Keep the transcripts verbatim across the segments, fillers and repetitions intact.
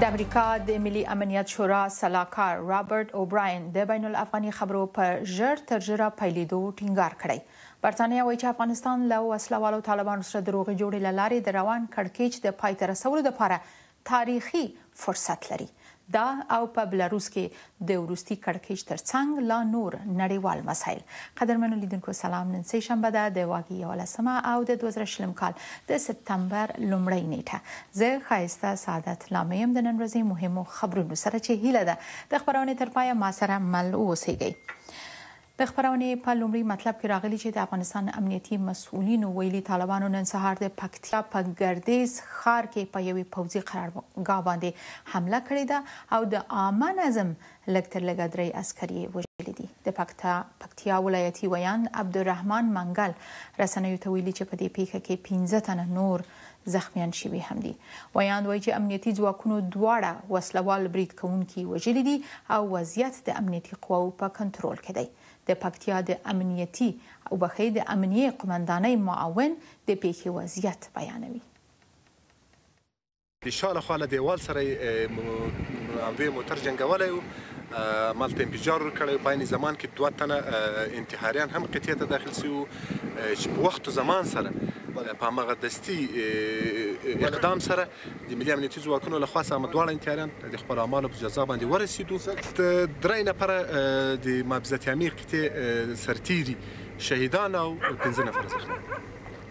د امریکا د ملي امنیت شورا سلاکار رابرټ اوبراین د بین الافغاني خبرو په ژر تر ژره پیلېدو ټینګار کړی. برتانیا وایي چې افغانستان له وسلوالو طالبانو سره د روغې جوړې له لارې د روان کړکېچ د پای ته رسولو لپاره تاریخي فرصت لري. دا او په بلاروس کې د وروستي کړکېچ ترڅنګ لا نور نړیوال مسایل. قدرمنو لیدونکو سلام، نن سه شنبه ده د واګي یولسمه او د دوه زره شلم کال د سپتمبر لومړۍ نیټه. زه ښایسته سعادت لامه یم د نن ورځې مهمو خبرونو سره چې هیله ده د خبرونې تر پایه ما سره مل اوسئ. د خبرونې په لومړي مطلب کې راغلي چې د افغانستان امنیتي مسؤلینو ویلي طالبانو نن سهار د پکتیا په ګردیز ښار کې په یوې پوځي قرارګاه باندې حمله کړې ده او د عامه نظم لږ تر لږه درې عسکر یې وژلي دي. د پکتیا ولایتي ویاند عبدالرحمن منګل رسنیو ته ویلي چې په دې پیښه کې پنځه تنه نور زخمیان شوي هم دي. ویاند وایي چې امنیتي ځواکونو دواړه وسلوال برید کوونکي وژلي دي او وضعیت د امنیتي قواو په کنټرول کې دی. د پکتیا د امنیتي او بخې د امنیه قومندانۍ معاون د پیښې وضعیت بیانوي. د شاله خاله دیوال سره اموی موټر جنګولی و، مالته انفجار ورکړی. په عین زمان کې دوه تنه انتحاریان هم قطعې ته داخل شوي وو چې په وخت و زمان سره په هماغه دستي اقدام سره د ملي امنیتي ځواکونو لخوا څخه دواړه انتحاریان د خپلو اعمالو په جزا باندې ورسېدو. درې نفره د محافظت امیر قطعې سرتیري شهیدان او پنځه نفره زخمیان.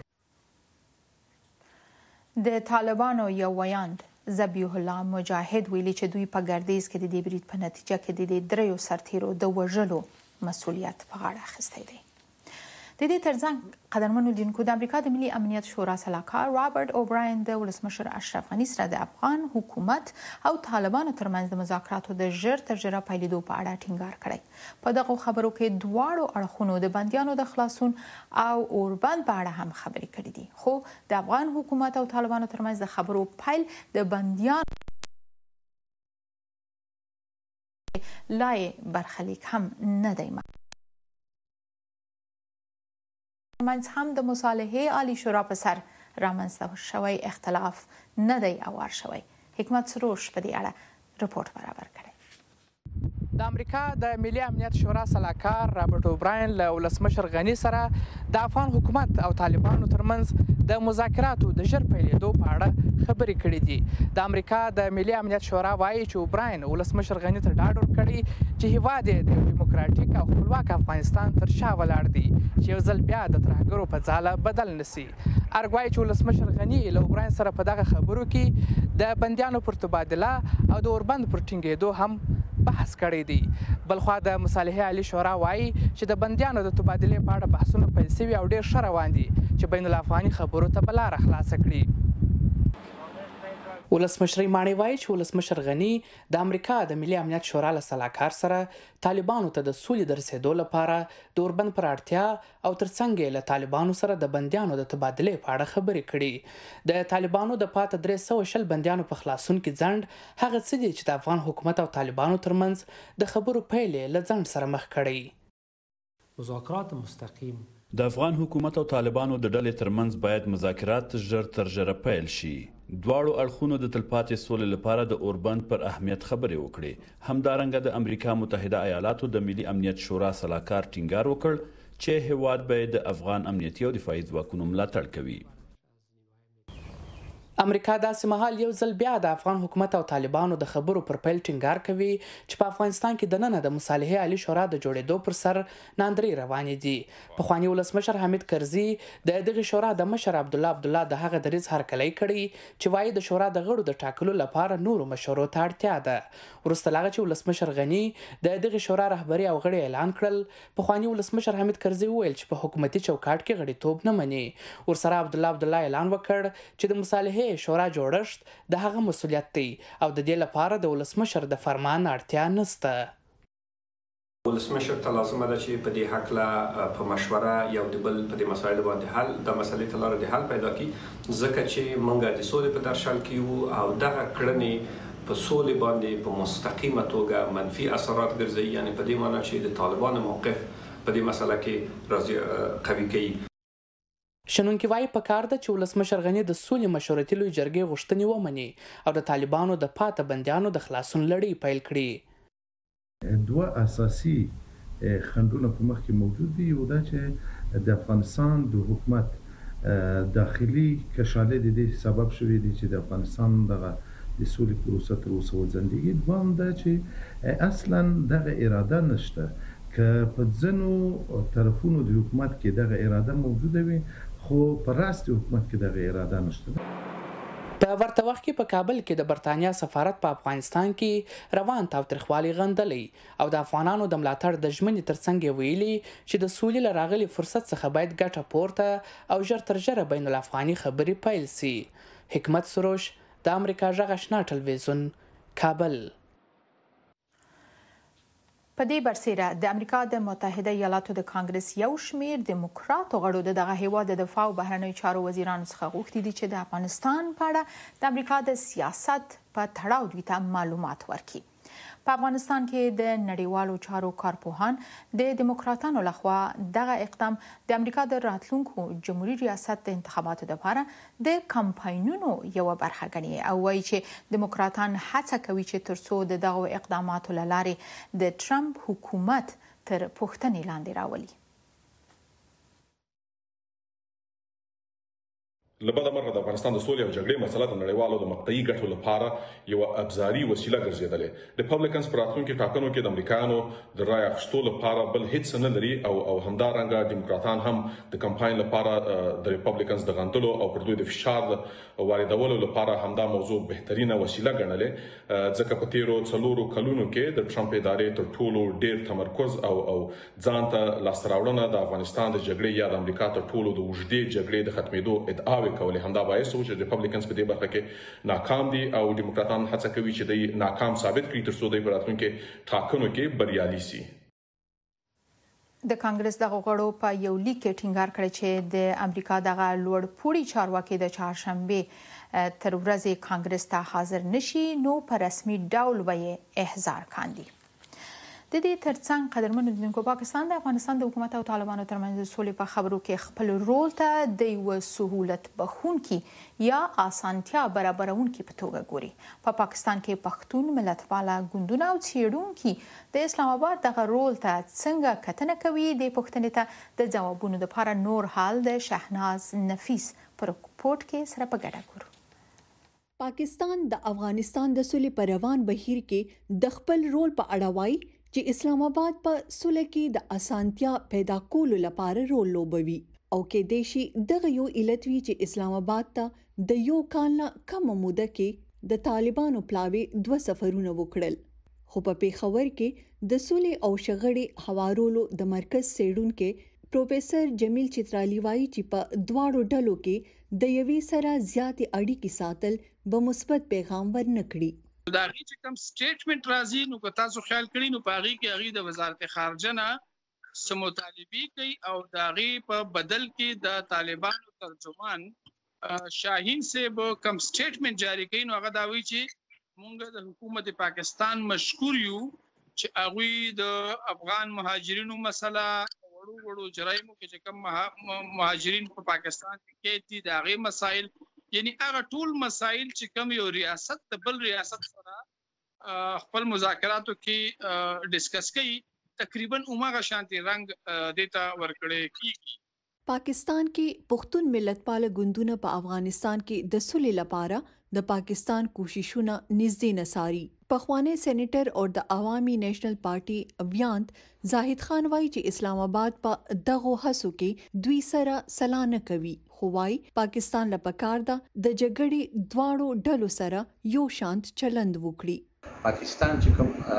د طالبانو یو ویاند ذبیح الله مجاهد ویلي چې دوی په ګردیز کې د دې برید په نتیجه کې د دې دریو سرتیرو د وژلو مسؤلیت په غاړه اخیستی دی. د دې ترڅنګ قدرمنو لیدونکو د امریکا د ملي امنیت شورا سلاکار رابرټ اوبراین د ولسمشر اشرف غني سره د افغان حکومت او طالبانو ترمنځ د مذاکراتو د ژر تر ژره پیلېدو په اړه ټینګار کړی. په دغو خبرو کې دواړو اړخونو د بندیانو د خلاصون او اوربند په اړه هم خبرې کړې دي. خو د افغان حکومت او طالبانو ترمنځ د خبرو پیل د بندیانو لای برخلیک هم نه دی. منځ هم د مصالحې عالی شورا په سر رامنځته شوی اختلاف نه دی اوار شوی. حکمت سروش په دې اړه رپورټ برابر کړی. د امریکا د ملي امنیت شورا سلاکار رابرټ اوبراین له ولسمشر غني سره د افغان حکومت او طالبانو ترمنځ د مذاکراتو د ژر پیلېدو په اړه خبرې کړې دي. د امریکا د ملي امنیت شورا وایي چې اوبراین ولسمشر غني ته ډاډ ورکړی چې هیواد یې د ډیموکراټیک او خپلواک افغانستان تر شا ولاړ دی چې یو ځل بیا د ترهګرو په ځاله بدل نسی. ارګ وایي چې ولسمشر غني له اوبراین سره په دغه خبرو کې د بندیانو پر تبادله او د اوربند پر ټینګېدو هم بحث کړی دی. بلخوا د مصالحې عالی شورا وایي چې د بندیانو د تبادلې په اړه بحثونه پیل شوي او ډېر ښه روان دي چې بین الافغاني خبرو ته به لاره خلاصه کړي. ولسمشر ماڼۍ وایي چې ولسمشر غني د امریکا د ملي امنیت شورا له سلاکار سره طالبانو ته د سولې د رسېدو لپاره د اوربند پر اړتیا او ترڅنګ یې له طالبانو سره د بندیانو د تبادلې په اړه خبرې کړي. د طالبانو د پاته درې سوه شل بندیانو په خلاصون کې ځنډ هغه څه دي چې د افغان حکومت او طالبانو ترمنځ د خبرو پیل یې له ځنډ سره مخ کړی. مذاکرات مستقیم د افغان حکومت او طالبانو د ډلې ترمنځ باید مذاکرات ژر تر ژره پیل شي. دواړو اړخونو د تلپاتې سولې لپاره د اوربند پر اهمیت خبرې وکړې. همدارنګه د امریکا متحده ایالاتو د ملي امنیت شورا سلاکار ټینګار وکړ چې هیواد به د افغان امنیتي او دفاعي ځواکونو ملاتړ کوي. امریکا داسې مهال یو ځل بیا د افغان حکومت او طالبانو د خبرو پر پیل ټینګار کوي چې په افغانستان کې دننه د مصالحې عالی شورا د جوړېدو پر سر ناندرۍ روانې دي. پخواني ولسمشر حامد کرزي د دغې شورا د مشر عبدالله عبدالله د هغه دریځ هرکلی کړی چې وایي د شورا د غړو د ټاکلو لپاره نورو مشورو ته اړتیا ده. وروسته له هغه چې ولسمشر غني د دغې شورا رهبري او غړي اعلان کړل، پخواني ولسمشر حامد کرزي وویل چې په حکومتي چوکاټ کې غړیتوب نه مني. ورسره عبدالله عبدالله اعلان وکړ چې د مصالحې شورا جوړښت د هغه مسؤلیت دی او د دې لپاره د ولسمشر د فرمان اړتیا نشته. ولسمشر ته لازمه ده چې په دې هکله په مشوره یو د بل په دې مسایلو باندې حل د مسلې ته لاره د حل پیدا کړي، ځکه چې موږ د سولې په درشل کې یو او دغه کړنې په سولې باندې په مستقیمه توګه منفي اثرات ګرځوي. یعنې په دې معنی چې د طالبانو موقف په دې مسله کې قوي کوي. شنونکي وایي پکار ده چې ولسمشر غني د سولې مشورتي لویې جرګې غوښتنې ومني او د طالبانو د پاته بندیانو د خلاصون لړۍ پیل کړي. دوه اساسي خنډونه په مخ کې موجود دي. یو دا چې د افغانستان د حکومت داخلي کشاله د دې سبب شوی دی چې د افغانستان دغه د سولې پروسه تر اوسه وځنډېږي. دوام دا چې اصلا دغه اراده نشته که په ځینو طرفونو د حکومت کې دغه اراده موجوده وي خو په راست حکومت کې دغه اراده نشته. په ورته وخت کې په کابل کې د برتانیا سفارت په افغانستان کې روان تاوتریخوالي غندلی او د افغانانو د ملاتړ د ژمنې ترڅنګ ویلي چې د سولې له راغلي فرصت څخه باید ګټه پورته او ژر تر ژره بین الافغاني خبرې پیل سي. حکمت سروش، د امریکا غږ آشنا تلویزیون، کابل. په دې برسېره د امریکا د متحده ایالاتو د کانګرس یو شمېر دیموکراتو غړو د دغه هیواد د دفاع او بهرنیو چارو وزیرانو څخه غوښتي دي چې د افغانستان په اړه د امریکا د سیاست په تړاو دوی ته معلومات ورکړي. په افغانستان کې د نړیوالو چارو کارپوهان د دیموکراتانو لخوا دغه اقدام د امریکا د راتلونکو جمهوریت ریاست د انتخاباتو لپاره د کمپاینونو یو برخه ګڼي او وایي چې دیموکراتان هڅه کوي چې ترڅو د دغه اقداماتو له لارې د ټرمپ حکومت تر پوښتنې لاندې راولي. لبدا مرغه د افغانستان د سولې او جګړې مسله د نړیوالو د مقطعي ګټو لپاره یو ابزاري وسیله ګرځېدلې. ریپبلیکنز په راتلونکي ټاکنو کې د امریکایانو د رای اخیستو لپاره بل هیڅ نه لري او او همدارنګه دیموکراتان هم د کمپاین لپاره د ریپبلیکنز د غندلو او پر دوی د فشار واردولو لپاره همدا موضوع بهترینه وسیله ګڼلې، ځکه په تیرو څلورو کلونو کې د ټرمپ ادارې تر ټولو ډیر تمرکز او او ځان ته لاسته راوړنه د افغانستان د جګړې یا د امریکا تر ټولو د اوږدې جګړې د ختمېدو ادعاوې کولې. همدا باعث و چې ریپبلیکنز په دې برخه کې ناکام دي او دیموکراتان هڅه کوي چې دوی ناکام ثابت کړي ترڅو دوی په راتلونکي ټاکنو کې بریالي شي. د کانګرس دغه غړو په یو لیک کې ټینګار کړی چې د امریکا دغه لوړ پوړي چارواکي د چهارشنبې تر ورځې کانګرس ته حاضر نشي نو په رسمي ډول به یې احضار کاندي. د دې ترڅنګ قدرمنو لیدونکو، پاکستان د افغانستان د حکومت او طالبانو ترمنځ د سولې په خبرو کې خپل رول ته د یو سهولت بخونکي یا اسانتیا برابرونکي په توګه ګوري. په پاکستان کې پښتون ملتپاله ګوندونه او څېړونکي د اسلام آباد دغه رول ته څنګه کتنه کوي؟ د پوښتنې ته د ځوابونو لپاره نور حال د شهناز نفیس پر رپورټ کې سره په ګډه ګورو. پاکستان د افغانستان د سولې په روان بهیر کې د خپل رول په اړه وایي چې اسلام آباد په سولې کې د اسانتیا پیدا کولو لپاره رول لوبوي او کې دیشي دغه یو علت وی چې اسلام آباد ته د یو کال نه کم موده کې د طالبانو پلاوي دوه سفرونه وکړل. خو په پیښور کې د سولې او شغړې هوارولو د مرکز څېړونکو پروفیسور جمیل چترالی وایي چې په دواړو ډلو کې د یوې سره زیاتې اړیکې ساتل به مثبت پیغام ورنکړي. دا غي چې کوم سټیټمنټ راځي نو که تاسو خیال کړئ نو په هغه کې هغه د وزارت خارجه نه سمطالبي کوي او دا غي په بدل کې د طالبانو ترجمان شاهین صاحب کوم سټیټمنټ جاری کوي نو هغه دا وایي چې مونږ د حکومت پاکستان مشکور یو چې هغه د افغان مهاجرینو مسله وړو وړو جرایمو کې چې کوم مهاجرین په پاکستان کې دي دا غي مسائل یعنی هغه ټول مسائل چې کوم یو ریاست د بل ریاست سره خپل مذاکراتو کې ډیسکس کوي تقریبا عمره شانتي رنگ دیتا ورکړي کیږي. پاکستان کې پښتون ملتپاله ګوندونه په افغانستان کې د سولې لپاره د پاکستان کوششونه نږدې نساري. پخوانی سېنیټر او د عوامي نېشنل پارټي ویانت زاهد خان وایي چې اسلام آباد په دغه هڅو کې دوی سره سلا نه کوي، خو وایي پاکستان له پکار ده د جګړې دواړو ډلو سره یو شانت چلند وکړي. پاکستان چې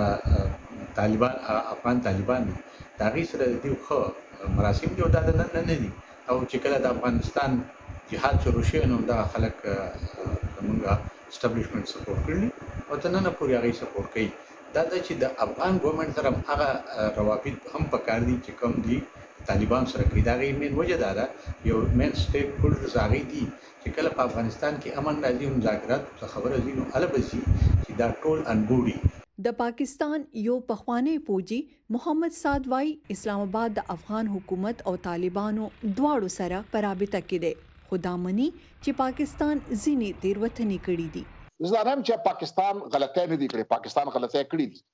کوم طالبان افغان طالبان دا غي سره دی خو مراسم دی دا نه نه دي او چې کله د افغانستان جهاد شروع شي نو دا خلک موږ اسټابلیشمنت سپورټ کړی او ته نه پوري هغه سپورټ کوي. دا چې د افغان ګورنمنت سره هغه روابط هم پکار دي چې کوم دي طالبان سره کوي. دا غي مين وجه دا یو مین سټیټ هولډرز هغه دي چې کله په افغانستان کې امن راځي مذاکرات څه خبره دي نو البته چې دا ټول انبوري. د پاکستان یو پخوانی پوجي محمد سعد وايي اسلام آباد د افغان حکومت او طالبانو دواړو سره په رابطه کې دی خو دا مني چې پاکستان ځینې تیروتنې کړې دي. زه نام چې پاکستان غلطۍ نه دي کړې، پاکستان غلطۍ کړې دي.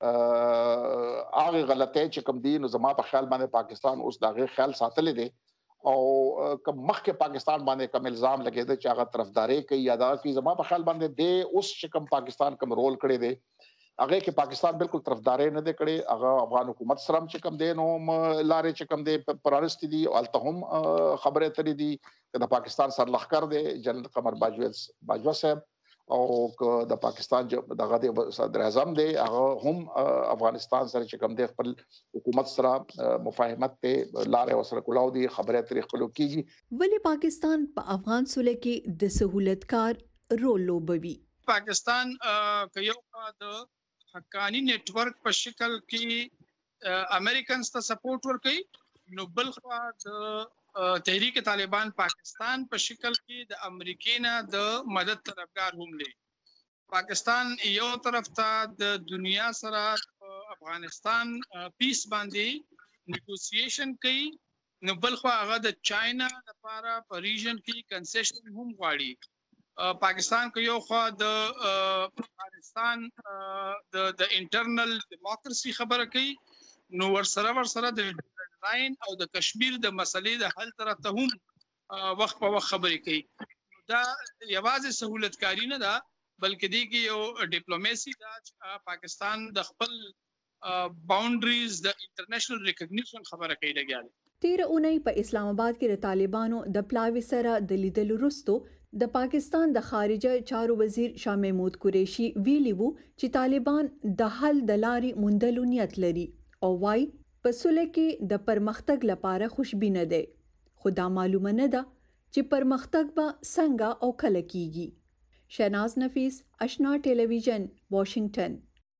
هغه غلطۍ چې کوم دي نو زما په خیال باندې پاکستان اوس دغه خیال ساتلې دي او کوم مخکې پاکستان باندې کوم الزام لګیدا چې هغه طرفداري کوي یا دا کی زما په خیال باندې د اوس چې کوم پاکستان کوم رول کړی دی هغه کې پاکستان بالکل طرفداري نه دی کړی. هغه افغان حکومت سره چې کوم دی نو لارې چې کوم دی پرانستی دي او الته هم خبره ترې دي د پاکستان سر لخر دی جنرال قمر باجوه باجوه صاحب او د پاکستان دغه د صدر اعظم دی هغه هم افغانستان سره چې کوم دی خپل حکومت سره مفاهمت ته لارې وسره کولاو دي خبره ترې خپلو کیږي. ولی پاکستان په افغان سولې کې د سہولتکار رول لوبوي. پاکستان که یو د حقانی نیټ ورک په شکل کې امریکنز ته سپورټ ورکوي نو بل خوا د تحریک طالبان پاکستان په شکل کې د امریکا نه د مدد طلبګار هم دی. پاکستان یو طرف ته د دنیا سره افغانستان پیس باندې نیګوسییشن کوي نو بل خو هغه د چاینا لپاره په ریجن کې کنسیشن هم غواړي. پاکستان کو یو خو د افغانستان د د انټرنل ډیموکراسي خبره کوي نو ورسره ورسره د لاین او د کشمیر د مسلې د حل طرف ته هم وخت په وخت خبرې کوي. دا یوازې سہولتکاری نه ده بلکې دی کې یو ډیپلوماسي ده چې پاکستان د خپل باونډریز د انټرنیشنل ریکګنیشن خبره کوي لګیاله. تیر اونۍ په اسلام آباد کې د طالبانو د پلاوي سره د لیدلو وروسته د پاکستان د خارجه چارو وزیر شاه محمود قریشي ویلي وو چې طالبان د حل د لارې موندلو نیت لري او وايي په سولې کې د پرمختګ لپاره خوشبینه ده خو دا معلومه نه ده چې پرمختګ به څنګه او کله کیږي. شناز نفیس، آشنا ټلویزیون، واشنگټن.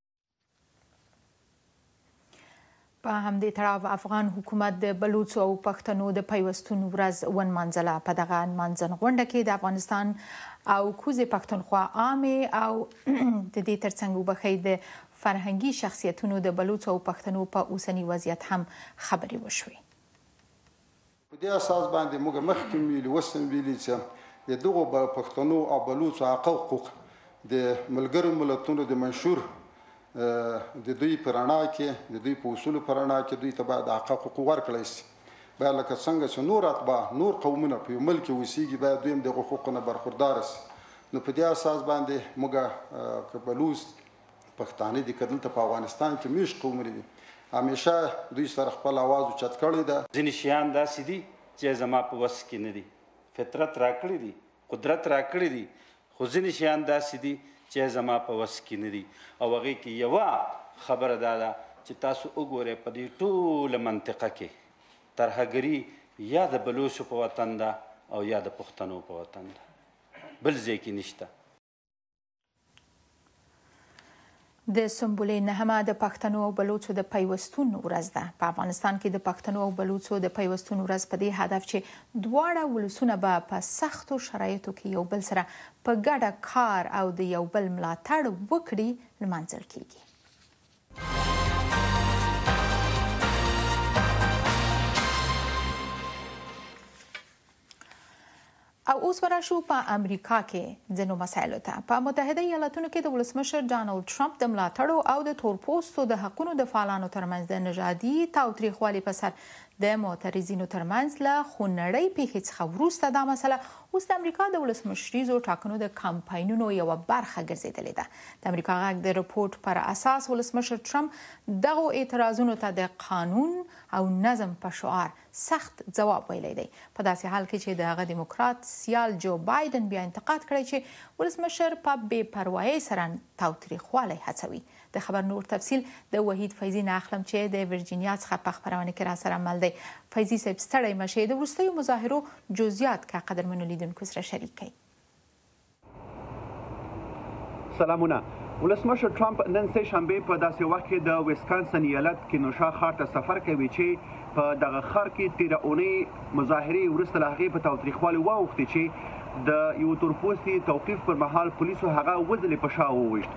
په همدې تړاو افغان حکومت د بلوڅو او پښتنو د پیوستون ورځ ونمانځله. په دغه نمانځن غونډه کې د افغانستان او کوزې پښتونخوا عامې او د دې ترڅنګ وبخښئ د فرهنګي شخصیتونو د بلوڅو او پښتنو په اوسنی وضعیت هم خبرې وشوې. په دې اساس باندې موږ مخکې ویلي وسم ویلي چې د دغو پښتنو او بلوڅو حقوق د ملګرو ملتونو د منشور د دوی په رڼا کې د دوی په اصولو په رڼا کې دوی ته باید حقوق ورکړی شي. باید لکه څنګه چې نور اتباع نور قومونه په یو ملک کې اوسېږي باید دوی هم د حقوقو نه برخوردار شي. نو په دې اساس باندې موږ که بلوڅ پښتانه دي که دلته په افغانستان کې میشت قومونه دي همیشه دوی سره خپل اواز اوچت کړی ده. ځینې شیان داسې دي چې زما په وس کې نه دي. فطرت راکړی دي، قدرت راکړی دي، خو ځینې شیان داسې دي چې زما په وس کې نه دي او هغې کې یوه خبره دا ده چې تاسو وګورئ په دې ټوله منطقه کې ترهګري یا د بلوڅو په وطن ده او یا د پښتنو په وطن ده، بل ځای کې نشته. د سنبلې نهمه د پښتنو او بلوڅو د پیوستون ورځ ده. په افغانستان کې د پښتنو او بلوڅو د پیوستون ورځ په دې هدف چې دواړه ولسونه به په سختو شرایطو کې یو بل سره په ګډه کار او د یو بل ملاتړ وکړي لمانځل کیږي. او اوس ورشو په امریکا کې ځینو مسایلو ته. په متحده ایالاتونو کې د ولسمشر ډانلډ ټرمپ د ملاتړو او د تورپوستو د حقونو د فعالانو ترمنځ د نژادي تاوتریخوالي په سر د معترضینو ترمنځ له خونړۍ پیښې څخه وروسته دا مسله اوس د امریکا د ولسمشریزو ټاکنو د کمپاینونو یوه برخه ګرځېدلې ده. د امریکا غږ د رپورټ پر اساس ولسمشر ټرمپ دغو اعتراضونو ته د قانون او نظم په شعار سخت ځواب ویلی دی. په داسې حال کې چې د هغه دیموکرات سیال جو بایدن بیا انتقاد کړی چې ولسمشر په بې پروایۍ سره تاوتریخوالی هڅوي. د خبر نور تفصیل د وحید فیضي نه اخلم چې د ورجینیا څخه په خپرونه کې را سره مل دی. فیضي صاحب ستړی مشئ د وروستیو مظاهرو جزئیات که قدرمنو لیدونکو سره شریک کړئ. سلامونه. ولسمشر ټرمپ نن سه شنبې په داسې وخت کې د ویسکانسن ایالت کینوشا ښار ته سفر کوي چې په دغه ښار کې تیره اونۍ مظاهرې وروسته له هغې په تاوتریخوالي واوښتې چې د یو تورپوستي توقیف پر مهال پولیسو هغه وځلې په شا وویشت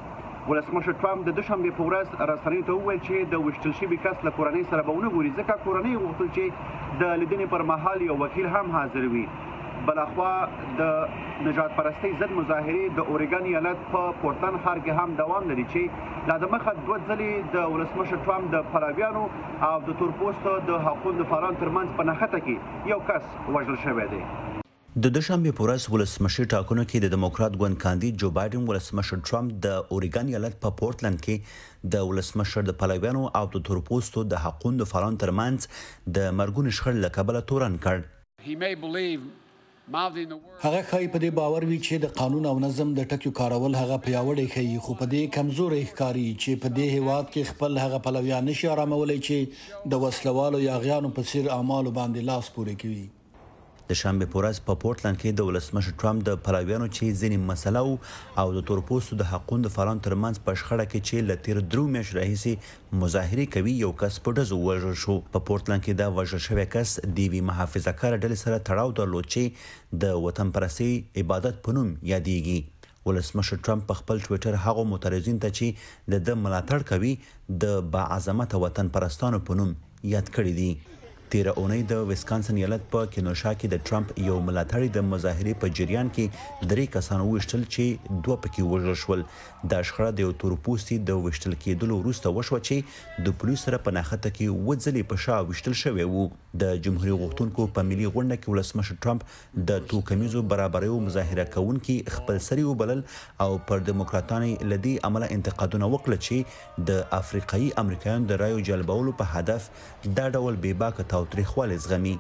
ولسمشر ټرمپ د دوشنبې په ورځ رسنیو ته وویل چې د ویشتل شوي کس له کورنۍ سره به ونه ګوري ځکه کورنۍ غوښتل چې د لیدنې پر مهال یو وکیل هم حاضر وي. بلخوا د نجات پرستۍ ضد مظاهرې د اورېګن ایالت په پورتلند ښار کې هم دوام لري چې لا دمخه دوه ځلې د ولسمشر ټرمپ د پلویانو او د تورپوستو د حقوقو دفاعانو ترمنځ په نښته کې یو کس وژل شوی دی. د دوشنبې په ورځ ولسمشر ټاکنو کې د دموکرات ګوند کاندید جو بایدن ولسمشر ټرمپ د اورېګن ایالت په پورتلند کې د ولسمشر د پلویانو او د تورپوستو د حقوقو دفاعانو ترمنځ د مرګونو شخړې له کبله تورن کړ. هغه ښایي په دې باور وي چې د قانون او نظم د ټکیو کارول هغه پیاوړی ښیي، خو په دې کمزوری ښکاري چې په دې هیواد کې خپل هغه پلویان نشي آرامولی چې د وسلوالو یا غیانو په څیر اعمالو باندې لاس پورې کوي. د شنبې په ورځ په پورتلند کې د ولسمشر ټرمپ د پلویانو چې ځینې مسله او د تورپوستو د حقوقو دفاعانو ترمنځ په شخړه کې چې له تیر درو میاشتو راهیسې مظاهرې کوي یو کس په ډزو وژل شو. په پورتلند کې د وژل شوی کس د یوې محافظه‌کاره ډلې سره تړاو درلود چې د وطن پرستۍ عبادت په نوم یادېږي. ولسمشر ټرمپ په خپل ټویټر هغو معترضین ته چې د ده ملاتړ کوي د باعظمته وطن پرستانو په نوم یاد کړي دي. تیره اونۍ د ویسکانسن ایالت په کینوشا کې د ټرمپ یو ملاتړي د مظاهرې په جریان کې درې کسان وویشتل چې دوه پکې وژل شول. دا شخړه د یو تورپوستي د ویشتل کېدلو وروسته وشوه چې د پولیسو سره په نښته کې اووه ځلې په شا ویشتل شوی و. د جمهوریت غوښتونکو په ملي غونډه کې ولسمشر ټرمپ د توکمیزو برابریو مظاهره کوونکي خپل سري وبلل او پر دیموکراتانو له دې امله انتقادونه وکړل چې د افریقایي امریکایانو د رایو جلبولو په هدف دا ډول بېباکه تاوتریخوالی زغمي.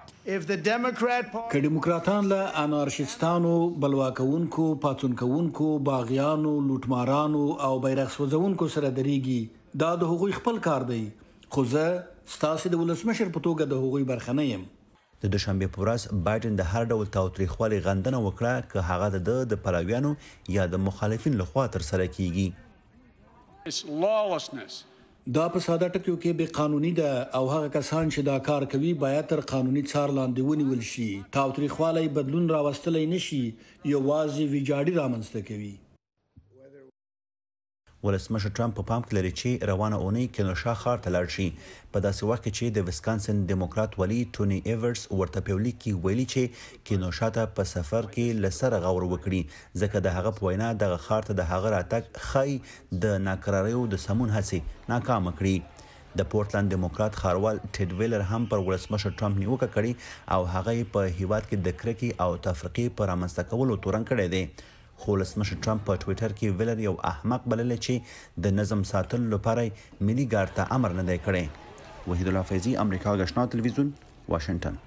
که ډیموکراتان له انارشیستانو، بلواکونکو، پاڅونکوونکو، باغیانو، لوټمارانو او بیرغ سوځونکو سره درېږي دا د هغوی خپل کار دی، خو زه ستاسې د ولسمشر په توګه د هغوی برخه نه یم. د دوشنبې په ورځ بایدن د هر ډول تاوتریخوالي غندنه وکړه که هغه د د پلویانو یا د مخالفین لخوا ترسره کیږي. دا په ساده ټکیو کې بې قانوني ده او هغه کسان چې دا کار کوي باید تر قانوني څار لاندې ونیول شي. تاوتریخوالی بدلون راوستلی نشي، یوازې ویجاړي رامنځته کوي. ولسمشر ټرمپ په پام کې لري چې روانه اونۍ کینوشا ښار ته لاړ شي په داسې وخت کې چې د ویسکانسن دیموکرات ولی ټوني ایورز ورته په لیک کې ویلي چې کینوشا ته په سفر کې له سره غور وکړي ځکه د هغه په وینا دغه ښار ته د هغه راتګ ښایي د ناکراریو د سمون هڅې ناکامه کړي. د پورتلند دیموکرات ښاروال ټیډ ویلر هم پر ولسمشر ټرمپ نیوکه کړې او هغه په هیواد کې د کرکې او تفرقې پر رامنځته کولو تورن کړی دی. خو ولسمشر ټرمپ په ټویټر کې ویلر یو احمق بللی چې د نظم ساتلو لپاره ملي ګارد ته امر نه دی کړی. وحید الله فیضي، امریکا آشنا تلویزیون، واشنگټن.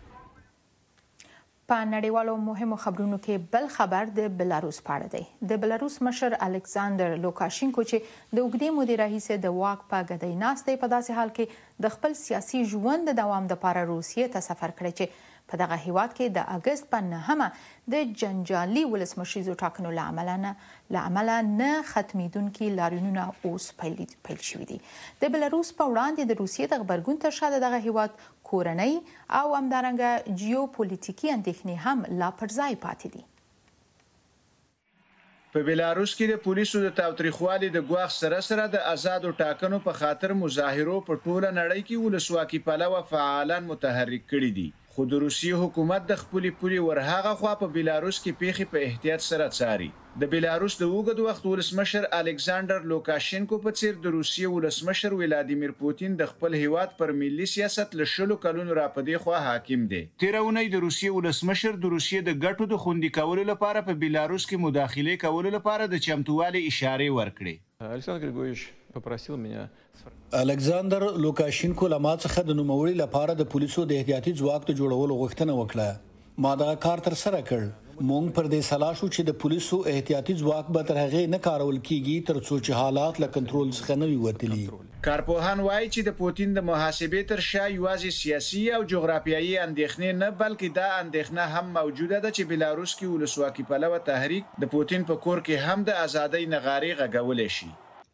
په نړیوالو مهمو خبرونو کې بل خبر د بلاروس په اړه دی. د بلاروس مشر الکساندر لوکاشینکو چې د اوږدې مودې راهیسې د واک په ګدۍ ناست دی په داسې حال کې د خپل سیاسي ژوند د دوام لپاره روسیې ته سفر کړی چې په دغه هیواد کې د اګست په نهمه د جنجالي ولسمشریزو ټاکنو له امله نه له امله نه ختمیدونکي لاریونونه اوس پیل پیل شوي دي. د بلاروس په وړاندې د روسیې د غبرګون تر شا د دغه هیواد کورنۍ او همدارنګه جیوپولیټیکي اندېښنې هم لا پر ځای پاتې دي. په بلاروس کې د پولیسو د تاوتریخوالي د ګواښ سره سره د آزادو ټاکنو په خاطر مظاهرو په ټوله نړۍ کې ولسواکي پلوه فعالان متحرک کړي دي. خو د روسیې حکومت د خپلې پولې ورهاغه خوا په بلاروس کې پیښې په احتیاط سره څاري. د بلاروس د اوږد وخت ولسمشر الکساندر لوکاشینکو په څیر د روسیې ولسمشر ولادیمیر پوتین د خپل هیواد پر ملي سیاست له شلو کلونو راپدې خوا حاکم دی. تیره اونۍ د روسیې ولسمشر د روسیې د ګټو د خوندي کولو لپاره په بلاروس کې مداخله کولو لپاره د چمتووالي اشارې ورکړې. الکساندر گریګوریچ پوپراسیل منیا الکساندر لوکاشینکو له ما څخه د نوموړي لپاره د پولیسو د احتیاطي ځواک د جوړولو غوښتنه وکړه. ما دغه کار تر سره کړ. مونږ پر دې سلا شو چې د پولیسو احتیاطي ځواک به تر هغې نه کارول کیږي تر څو چې حالات له کنټرول څخه نه وي وتلي. کارپوهان وایي چې د پوتین د محاسبې تر شا یوازې سیاسي او جغرافیایي اندېښنې نه بلکې دا اندېښنه هم موجوده ده چې بلاروس کې ولسواکي پلوه تحریک د پوتین په کور کې هم د ازادۍ نغارې غږولی شي.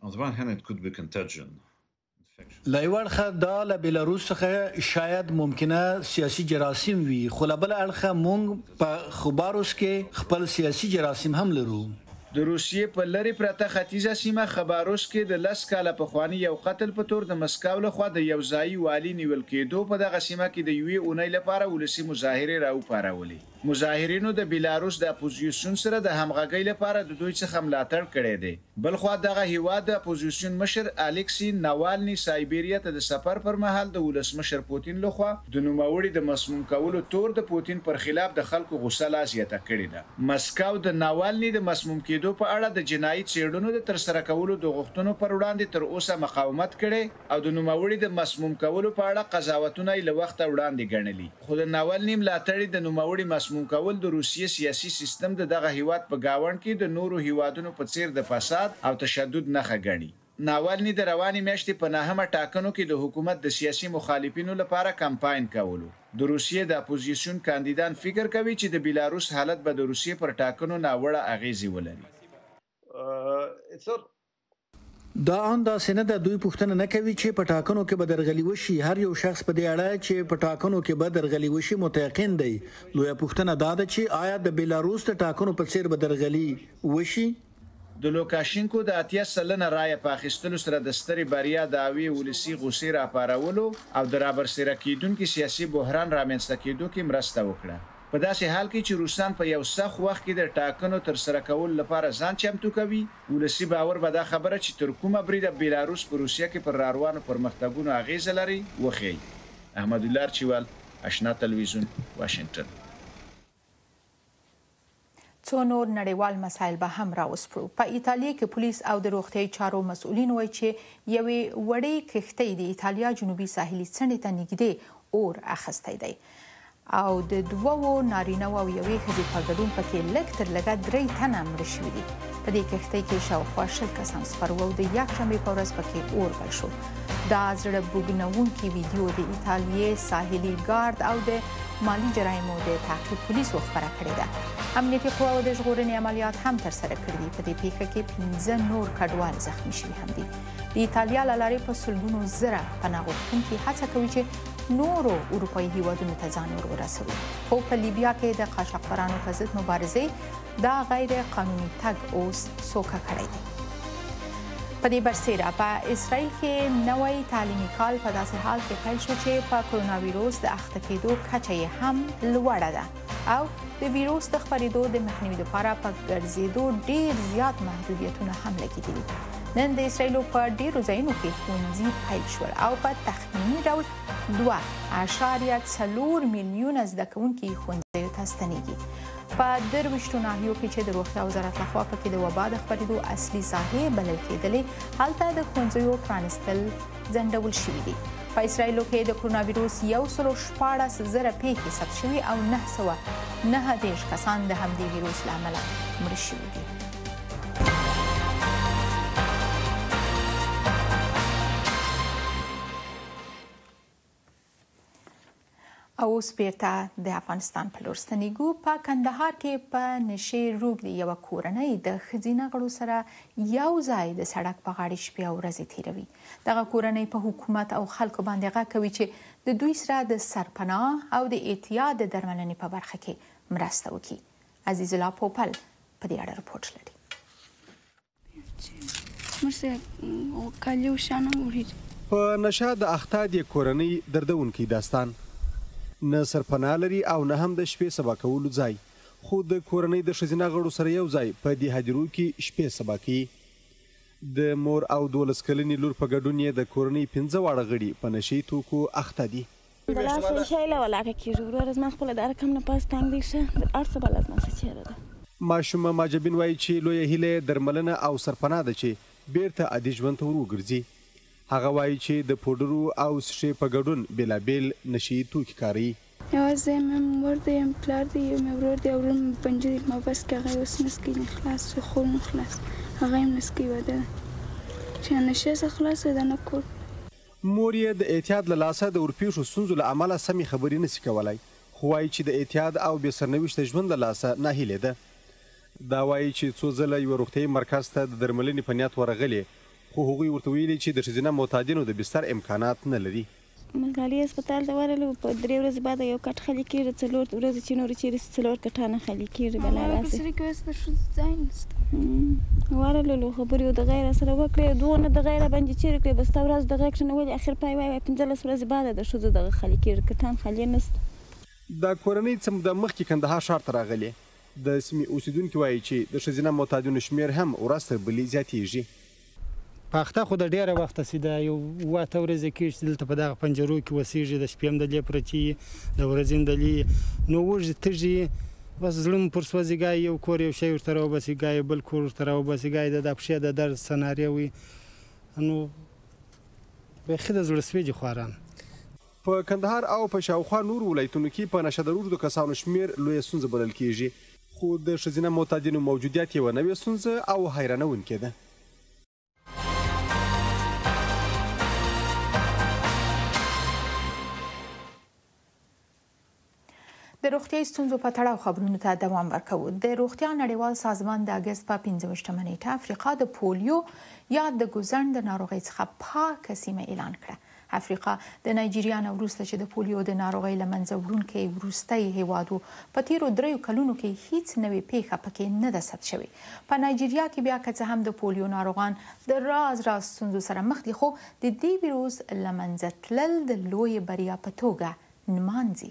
له یو اړخه دا له بلاروس څخه شاید ممکنه سیاسي جراثیم وي، خو له بل اړخه موږ په خباروس کې خپل سیاسي جراثیم هم لرو. د روسیې په لرې پرته ختیځه سیمه خباروس کې د لس کاله پخواني یو قتل په تور د مسکو لخوا د یو ځایي والي نیول کېدو په دغه سیمه کې د یوې اونۍ لپاره ولسي مظاهرې راوپارولې. مظاهرینو د بیلاروس د اپوزیسیون سره د همغږۍ لپاره د دوی څخه ملاتړ کړی دی. بلخوا دغه هیواد د اپوزیسیون مشر الکسی ناوالني سایبیریا ته د سفر پر مهال د ولسمشر پوتین لخوا د نوموړي د مسموم کولو تور د پوتین پر خلاف د خلکو غوسه لا زیاته کړې ده. مسکو د ناوالني د مسموم کېدو په اړه د جنایي څېړنو د ترسره کولو د غوښتنو پر وړاندې تر اوسه مقاومت کړی او د نوموړي د مسموم کولو په اړه قضاوتونه یې له وخته وړاندې ګڼلي. خو د ناوالني ملاتړي د نوموړي مسموم کول د روسیې سیاسي سیستم د دغه هیواد په گاوند کې د نورو هیوادونو په څیر د فساد او تشدد نښه ګڼي. ناوالني د رواني میاشتې په نهمه ټاکنو کې د حکومت د سیاسي مخالفینو لپاره کمپاین کولو. د روسیې د اپوزیسیون کاندیدان فکر کوي چې د بیلاروس حالت به د روسیې پر ټاکنو ناوړه اغیزې ولري. دا ان داسې نه ده، دوی پوښتنه نه کوي چې په ټاکنو کې به درغلي وشي. هر یو شخص په دې اړه چې په ټاکنو کې به درغلي وشي متيقن دی. لویه پوښتنه دا ده چې آیا د بیلاروس د ټاکنو په څیر به درغلي وشي؟ د لوکاشینکو د اتیا سلنه رایه په اخیستلو سره د سترې بریا دعوی ولسي غوسې راپارولو او د رابرسېره کېدونکي سیاسي بحران رامنځته کېدو کې مرسته وکړه. په داسې حال کې چې روسان په یو سخت وخت کې د ټاکنو ترسره کولو لپاره ځان چمتو کوي، ولسي باور به دا خبره چې تر کومه بریده بیلاروس په روسیه کې پر راروانو پرمختګونو اغیزه لري وښیي. احمد الله چوال، آشنا تلویزیون، واشنگټن. څو نور نړیوال مسایل به هم راوسپړو. په ایتالیا کې پولیس او د روغتیايي چارو مسؤلین وایي چې یوې وړې کښتۍ د ایتالیا جنوبي ساحلي څنډې ته نږدې اور اخیستی دی او د دوو نارینه او یوې ښځې په ګډون پکې لږ تر لږه درې تنه مړه شوي دي. په دې کښتۍ کې شاوخوا شل کسان سپر وو او د یکشنبې په ورځ پکې اور بل شو. دا زړه بوږنوونکې ویډیو د ایتالیې ساحلي ګارد او د مالي جرایمو د تعقیب پولیسو خپره کړې ده. امنیتي قواو د ژغورنې عملیات هم ترسره کړي دي. په دې پیښه کې پنځه نور کډوال زخمي شوي هم دي. د ایتالیا له لارې په سلګونو زره پناه غوښتونکي هڅه کوي چې نورو اروپایي هیوادونو ته ځان ور ورسوي. خو په لیبیا کې د قاچاقبرانو په ضد مبارزې دا غیر قانوني تګ اوس سوکه کړی دی. په دې برسېره په اسرائیل کې نوی تعلیمي کال په داسې حال کې پیل شو چې په کرونا ویروس د اخته کېدو کچه یې هم لوړه ده او د ویروس د خپرېدو د مخنیوي لپاره په ګرځېدو ډېر زیات محدودیتونه هم لګېدلي. نن د اسرائیلو په ډېرو ځایونو کې ښوونځي پیل شول او په تخمیني ډول دوه اعشاریه څلور میلیونه زده کوونکي ښوونځیو ته ستنېږي. په درویشتو ناحیو کې چې د روغتیا وزارت لخوا پکې د وبا د خپرېدو اصلي ساحې بلل کېدلې، هلته د ښوونځیو پرانستل ځنډول شوي دي. په اسرائیلو کې د کرونا ویروس یو سلو شپاړس زره پیښې ثبت شوي او نهه سوه نهه دېرش کسان د همدې ویروس له امله مړه شوي دي. او اوس بیرته د افغانستان په لور ستنېږو. په کندهار کې په نشې روږدې یوه کورنۍ د ښځینه غړو سره یو ځای د سړک په غاړې شپې او ورځې تېروي. دغه کورنۍ په حکومت او خلکو باندې غږ کوي چې د دوی سره د سرپناه او د اعتیاد د درملنې په برخه کې مرسته وکړي. عزیز الله پوپل په دې اړه رپورټ لري. په نشه د اختاد یې کورنۍ دردونکي داستان، نه سرپناه لري او نه هم د شپې سبا کولو ځای، خو د کورنۍ د ښځینه غړو سره یو ځای په دې هدیرو کې شپې سبا کوي. د مور او دولس کلنې لور په ګډون یې د کورنۍ پنځه واړه غړي په نشې توکو اخته دي. ماشومه ماجبین وایي چې لویه هیله درملنه او سرپناه ده چې بیرته عادي ژوند ته ور وګرځي. هغه وایي چې د پوډرو او سشې په ګډون بېلابېل نشي توکي کاروي. یوازې مې مور دی، یم پلار دی، یم ورور دی، ورور مې پنجه دی، ما بس کې هغه اوس نسکي نه خلاص شو، خور نه خلاص، هغه هم نسکي واده چې نشه څخه خلاص ده نه کور. مور یې د اعتیاد له لاسه د ورپېښو ستونزو له امله سمې خبرې نشي کولی، خو وایي چې د اعتیاد او بې سرنوشته ژوند له لاسه ناهیلې ده. دا وایي چې څو ځله یوه روغتیایي مرکز ته د درملنې په نیت ورغلې، خو هغوی ورته ویلي چې د ښځینه معتادینو د بستر امکانات نه لري. ملالي هسپتال ته ورغلو په درې ورځې بعد یو کټ خالي کېږي څلور ورځې چې نورې چیرې څلور کټانه خالي کېږي بلا راسي په سړي کې اوس په ښځو ځای نشته ورغلو خبرې یو د غیر سره وکړې دونه د غیره باندې چیرې کړې بس تا ورځ د غږ نه ولې اخر پای وای پنځلس ورځې بعد د ښځو دغه خالي کېږي کټان خالي نشته د کورنۍ څه د مخکې کندهار ښار ته راغلې د سیمې اوسیدونکي وایي چې د ښځینه معتادینو شمېر هم ورځ تر بلې زیاتېږي. پاخته خو د ډېره وخته سي د یو اووه اته ورځې کېږي چې دلته په دغه پنجرو کې اوسېږي د شپې هم دلې پرتې د ورځې هم دلې نو وږي تږي بس زړه مو پر سوځي ګایي یو کور یو شی ورته راوباسي ګایي بل کور ورته راوباسي ګایي د پښې د درد سناریو وي نو بیخي د زړه سویږي خواران. په کندهار او په شاوخوا نورو ولایتونو کې په نشه درو د کسانو شمېر لویه ستونزه بلل کېږي خو د ښځینه معتادینو موجودیت یوه نوې ستونزه او حیرانوونکې ده. د روغتیايي ستونزو په تړاو خبرونو ته دوام ورکوو. د روغتیا نړیوال سازمان د اګست په پنځه ویشتمه نیټه افریقا د پولیو یا د ګوزڼ د ناروغۍ څخه پاکه سیمه اعلان کړه. افریقا د نایجیریا نه وروسته چې د پولیو د ناروغۍ له منځه وړونکی وروستی هیواد و په تیرو دریو کلونو کې هیڅ نوې پیښه پکې نه ده ثبت شوې. په نایجیریا کې بیا که څه هم د پولیو ناروغان د راز راز ستونزو سره مخ دي خو د دې ویروس له منځه تلل د لویې بریا په توګه نمانځي.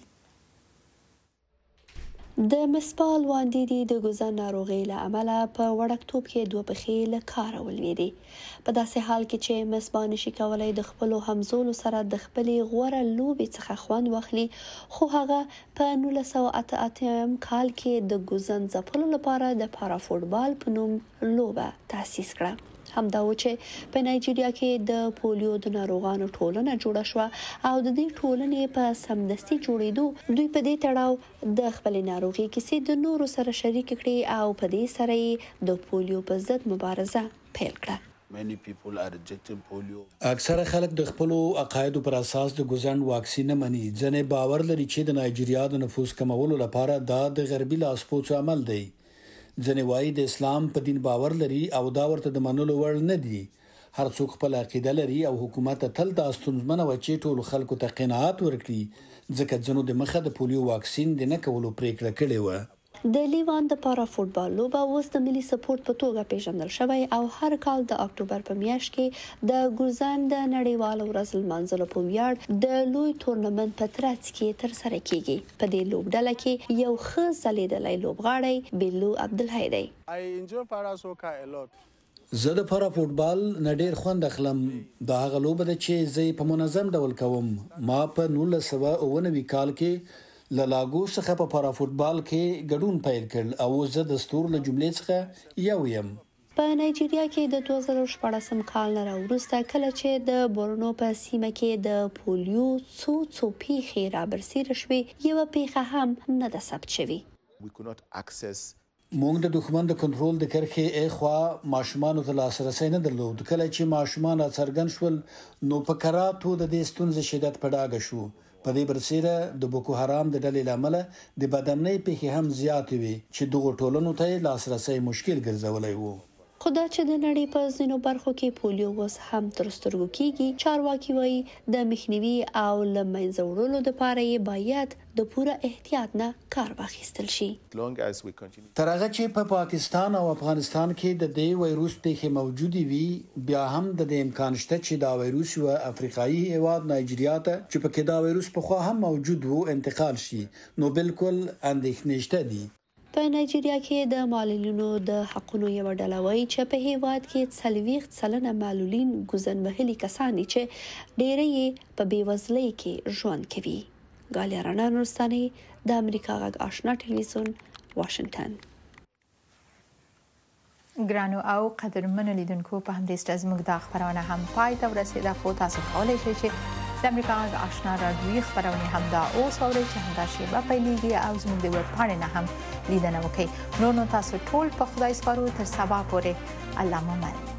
د مسپال واندې د ګوزن ناروغۍ له امله په وړکتوب کې دوه پښې له کاره ولوېدې. په داسې حال کې چې مسپا نشي کولی د خپلو همزولو سره د خپلې غوره لوبې څخه خوند واخلي خو هغه په نولس سوه اته اتم کال کې د ګوزن ځپلو لپاره د پارا فوټبال په نوم لوبه تاسیس کړه. همدا و چې په نایجیریا کې د پولیو د ناروغانو ټولنه جوړه شوه او د دې ټولنې په سمدستي جوړېدو دوی په دې تړاو د خپلې ناروغۍ کیسې د نورو سره شریک کړې او په دې سره یې د پولیو په ضد مبارزه پیل کړه. اکثره خلک د خپلو عقایدو پر اساس د ګوزڼ واکسین نه مني. ځینې باور لري چې د نایجیریا د نفوس کمولو لپاره دا د غربي لاسپوڅو عمل دی. ځینې وایي د اسلام په دین باور لري او دا ورته د منلو وړ نه دي. هر څوک خپل عقیده لري او حکومت تل دا ستونزمنه و چې ټول خلکو ته قناعت ورکړي ځکه ځینو د مخه د پولیو واکسین د نه کولو پریکړه کړې و. د لیوان د پارا فوټبال لوبه اوس د ملي سپورت په توګه پیژندل شوی او هر کال د اکتوبر په میاشت کې د ګوزن د نړیوال ورځ لمانځلو په ویاړ د لوی تورنمنت په ترڅ کې ترسره کیږي. په دې لوبډله کې یو ښه ځلېدلی لوبغاړی بیلو عبدالحی دی. زه د پارا فوټبال نه ډېر خوند اخلم. دا هغه لوبه ده چې زه په منظم ډول کوم. ما په نولس سوه اوه نوي کال کې له لاګو څخه په پارا فوټبال کې ګډون پیل کړ او زه د ستور له جملې څخه یو یم. په نایجیریا کې د دوه زره شپاړسم کال نه راوروسته کله چې د بورنو په سیمه کې د پولیو څو څو پیښې رابرسېره شوې یوه پیښه هم نه ده ثبت شوې. موږ د دښمن د کنټرول د کرښې اخوا ماشومانو ته لاسرسی نه درلود. کله چې ماشومان راڅرګند شول نو په کراتو د دې ستونزې شدت په ډاګه شو. په دې برسېره د بوکو حرام د ډلې لامله د بدامنۍ پیښې هم زیاتې وي چې دغو ټولنو ته لاسرسی مشکل ګرځولی و. خو دا چې د نړۍ په ځینو برخو کې پولیو اوس هم تر سترګو کېږي چارواکي وایي د مخنیوي او له منځه وړلو دپاره یې باید د پوره احتیاط نه کار واخیستل شي. تر هغه چې په پاکستان او افغانستان کې د دې وایروس پیښې موجودې وي بیا هم د دې امکان شته چې دا وایروس یو افریقایي هیواد نایجیریا ته چې پکې دا وایروس پخوا هم موجود وو انتقال شي نو بالکل اندېښنې شته دي. په نایجیریا کې د معلولینو د حقونو یوه ډله وایي چې په هیواد کې څلوېښت سلنه معلولین ګوزن وهلي کسان دي چې ډېری یې په بېوزلۍ کې ژوند کوي. ګالیا رڼا نورستاني د امریکا غږ آشنا تلویزیون واشنگټن. ګرانو او قدرمنو لیدونکو په همدې سره زموږ دا خبرونه هم پای ته ورسېده خو تاسو کولی شئ چې د امریکا غږ آشنا راډیویي خبرونه همدا اوس اورئ چې همدا شیبه پیلېږي او زموږ د ویب پاڼې نه هم لیدنه وکړئ. نور نو تاسو ټول په خدای سپارو تر سبا پورې الله مو مل.